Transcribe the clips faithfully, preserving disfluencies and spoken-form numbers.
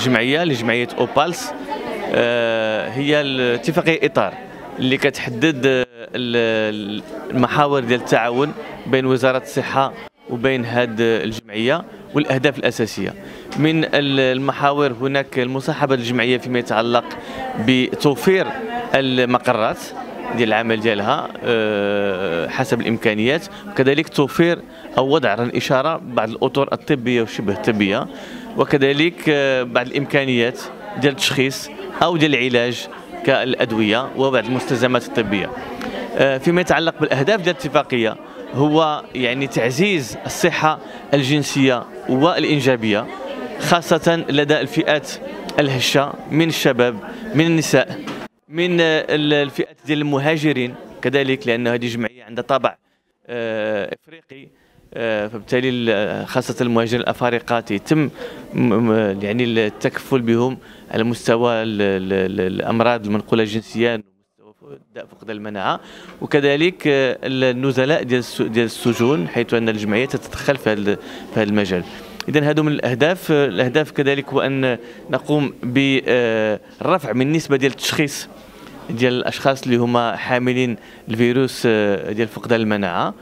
الجمعيه لجمعيه اوبالس هي الاتفاقيه اطار اللي كتحدد المحاور ديال التعاون بين وزاره الصحه وبين هذه الجمعيه والاهداف الاساسيه. من المحاور هناك المصاحبه للجمعيه فيما يتعلق بتوفير المقرات ديال العمل ديالها حسب الامكانيات، وكذلك توفير او وضع الاشاره بعض الاطر الطبيه وشبه الطبيه، وكذلك بعض الامكانيات ديال التشخيص او ديال العلاج كالادويه وبعض المستلزمات الطبيه. فيما يتعلق بالاهداف ديال الاتفاقيه هو يعني تعزيز الصحه الجنسيه والانجابيه خاصه لدى الفئات الهشه من الشباب من النساء من الفئات ديال المهاجرين كذلك، لان هذه جمعيه عندها طابع افريقي، فبالتالي خاصه المهاجرين الافارقه يتم يعني التكفل بهم على مستوى الامراض المنقوله جنسيا ومستوى فقدان المناعه، وكذلك النزلاء ديال ديال السجون، حيث ان الجمعيه تتدخل في هذا في هذا المجال. إذن هذو من الأهداف. الأهداف كذلك هو أن نقوم بالرفع من النسبة ديال التشخيص ديال الأشخاص اللي هما حاملين الفيروس ديال فقدان المناعة،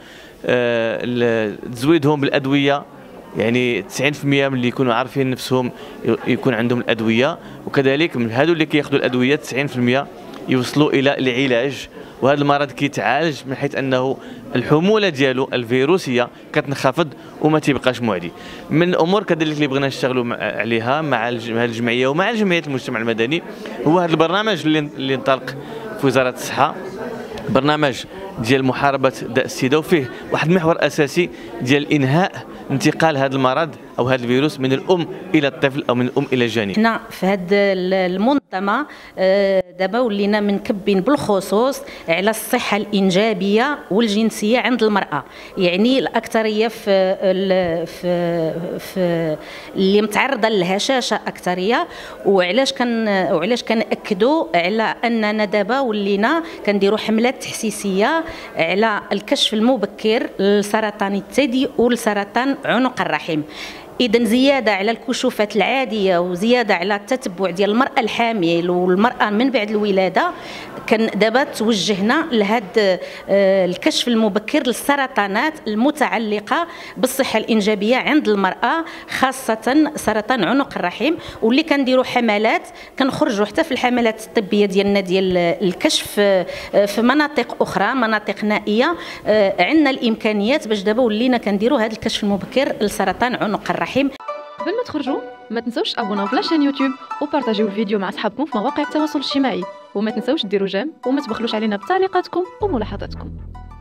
تزويدهم بالأدوية، يعني تسعين بالمئة من اللي يكونوا عارفين نفسهم يكون عندهم الأدوية، وكذلك من هذو اللي كياخذوا الأدوية تسعين بالمئة يوصلوا إلى العلاج، وهذا المرض كيتعالج من حيث انه الحموله ديالو الفيروسيه كتنخفض وما تيبقاش معدي. من الامور كذلك اللي بغينا نشتغلوا عليها مع الجمعيه ومع جمعيات المجتمع المدني هو هذا البرنامج اللي اللي انطلق في وزاره الصحه، برنامج ديال محاربه داء السيده، وفيه واحد المحور اساسي ديال انهاء انتقال هذا المرض او هذا الفيروس من الام الى الطفل او من الام الى الجنين. حنا في هذه المنظمه دابا ولينا منكبين بالخصوص على الصحه الانجابيه والجنسيه عند المراه، يعني الاكثريه في في في اللي متعرضه للهشاشه اكثريه. وعلاش كان وعلاش كنأكدوا على اننا دابا ولينا كنديروا حملات تحسيسيه على الكشف المبكر لسرطان الثدي ولسرطان عنق الرحم. إذن زيادة على الكشوفات العادية وزيادة على التتبع ديال المرأة الحامل والمرأة من بعد الولادة، كان دابا توجهنا لهذا الكشف المبكر للسرطانات المتعلقة بالصحة الإنجابية عند المرأة، خاصة سرطان عنق الرحم، واللي كنديروا حملات كنخرجوا حتى في الحملات الطبية ديالنا ديال الكشف في مناطق أخرى، مناطق نائية. عندنا الإمكانيات باش دابا ولينا كنديروا هذا الكشف المبكر لسرطان عنق الرحم. قبل ما تخرجوا ما تنسوش تابوناو في لاشين يوتيوب وبارطاجيو الفيديو مع اصحابكم في مواقع التواصل الاجتماعي، وما تنسوش ديروا جيم وما تبخلوش علينا بتعليقاتكم وملاحظاتكم.